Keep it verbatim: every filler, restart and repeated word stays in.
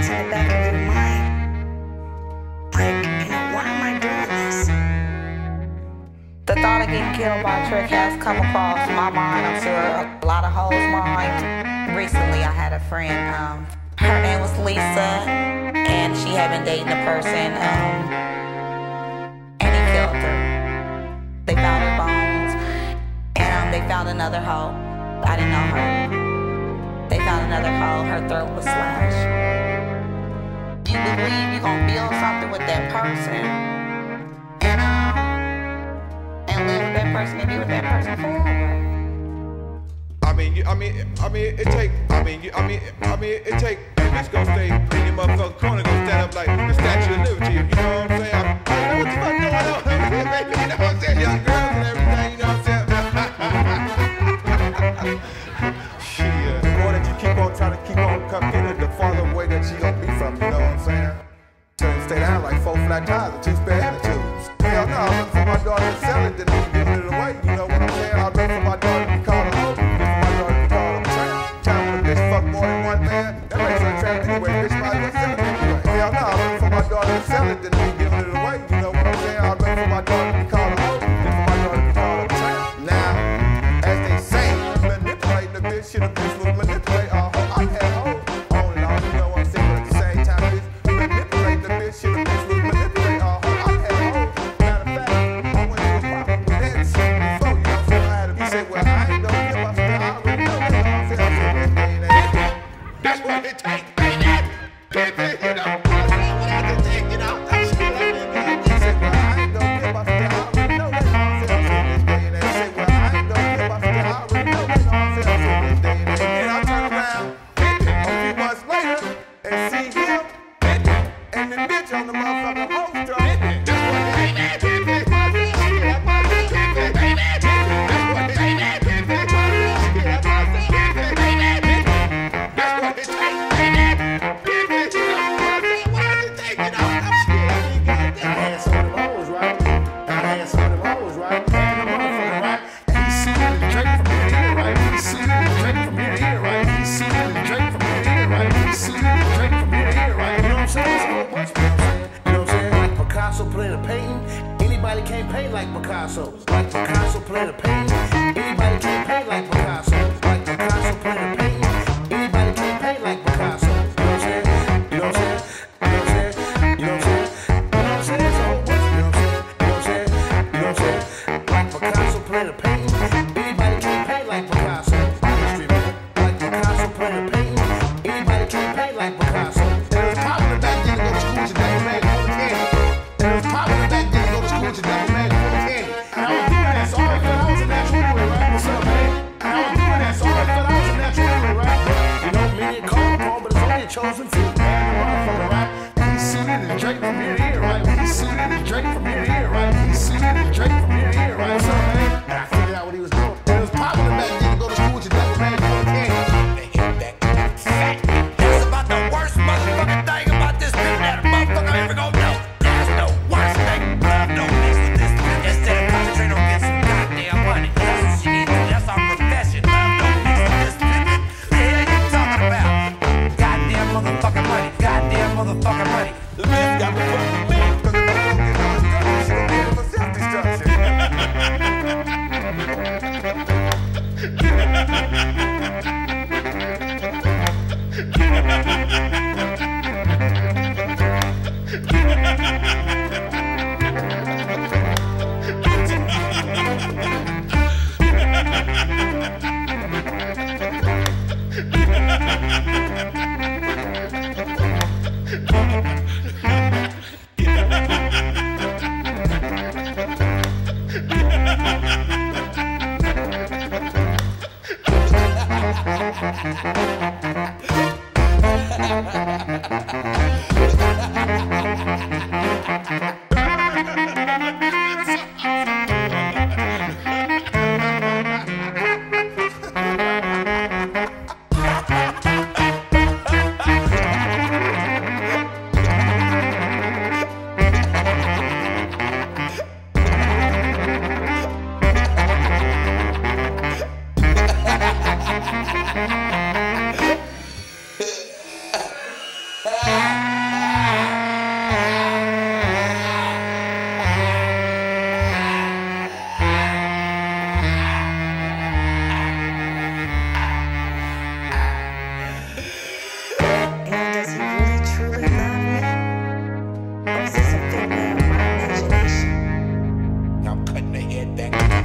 thoughts in the back of your mind. Like, you know, why am I doing this? The thought of getting killed by a trick has come across my mind, I'm sure a lot of hoes' minds. Recently I had a friend, um, her name was Lisa, and she had been dating a person, um, and he killed her. They found her bones, and um, they found another hoe. I didn't know her. They found another hoe, her throat was slashed. You believe you're gonna build something with that person, and um, and live with that person and be with that person forever. I mean, you, I mean, I mean, it take. I mean, you, I mean, I mean, it take. Bitch gonna stay in your motherfucking corner, gonna stand up like the Statue of Liberty. You know what I'm saying? I, I know what the fuck going on, baby. You know what I'm saying? Young girls and everything. You know what I'm saying? Shit. The more that you keep on trying to keep on coming in, the farther away that she gonna be from. You know what I'm saying? So you stay down like four flat tires and two spare attitudes. Hell no, I'm looking for my daughter to sell it, then I'm giving it away. You know what I'm saying? I'd rather for my daughter to be called a hoe. Fuck more than one man, that makes her trap anyway, bitch might as well sell it anyway. Hell no, I'm looking for my daughter to sell it, then I'm giving it away, you know what I'm saying? I'd rather for my daughter to be called a hoe, than for my daughter to be called a trap. Now, as they say, manipulating the bitch, shit a bitch will manipulate a hoe. I had hoes on and off, you know what I'm saying? But at the same time, bitch, manipulating the bitch, shit a bitch will manipulate a hoe. I had hoes, matter of fact, I went to a pop with that shit before, you know what I'm saying? I had to be say, well, I ain't gonna give up, I already know that, you know what I'm saying? That's what it takes, baby. Baby, you know. That's what it takes, you know. That's what I mean. He said, well, I ain't gonna give up. I already know that. I'm saying, this day and age. He said, well, I ain't gonna give up. I already know that. I'm saying, this day and age. And I turn around a few months later and see him and the bitch on the motherfucking host drum. That's what it takes, baby. That's what it takes, baby. That's what it takes, Anybody can't paint like Picasso. Like Picasso play the paint. Anybody can't paint like Picasso. Like Picasso play the paint. Anybody can't paint like Picasso. You know what I'm saying? You know what I'm saying? You know what I'm saying? You know what I'm saying? You know what I'm saying? So what's you know what I'm saying? You know what I'm saying? You know what I'm saying? Like Picasso play the paint. Anybody can't paint like Picasso. Like Picasso play the paint. Anybody can't paint like Picasso. There was popular back then to go to school today, man. There was popular back then to go to school today, man. And I was doing that, so I felt I was a natural anyway, right? What's up, man? And I was doing that, so I felt I was a natural anyway, right? You know, me and Carl Paul, but it's only a chosen few, man. The motherfucker, right? He's suited and Drake from here to here, right? He's suited and Drake from here to here, right? He's suited and Drake from here to here, right? What's up, man? And I figured out what he was doing. And it was popular back then to go to school with your double man, you know, candy. They hit back to that fact. That's about the worst motherfucking thing about this bitch that a motherfucker ever gonna know. There's no worst thing. I know this with this And does he really truly love me? Or is this a figment of my imagination? I'm cutting the head back.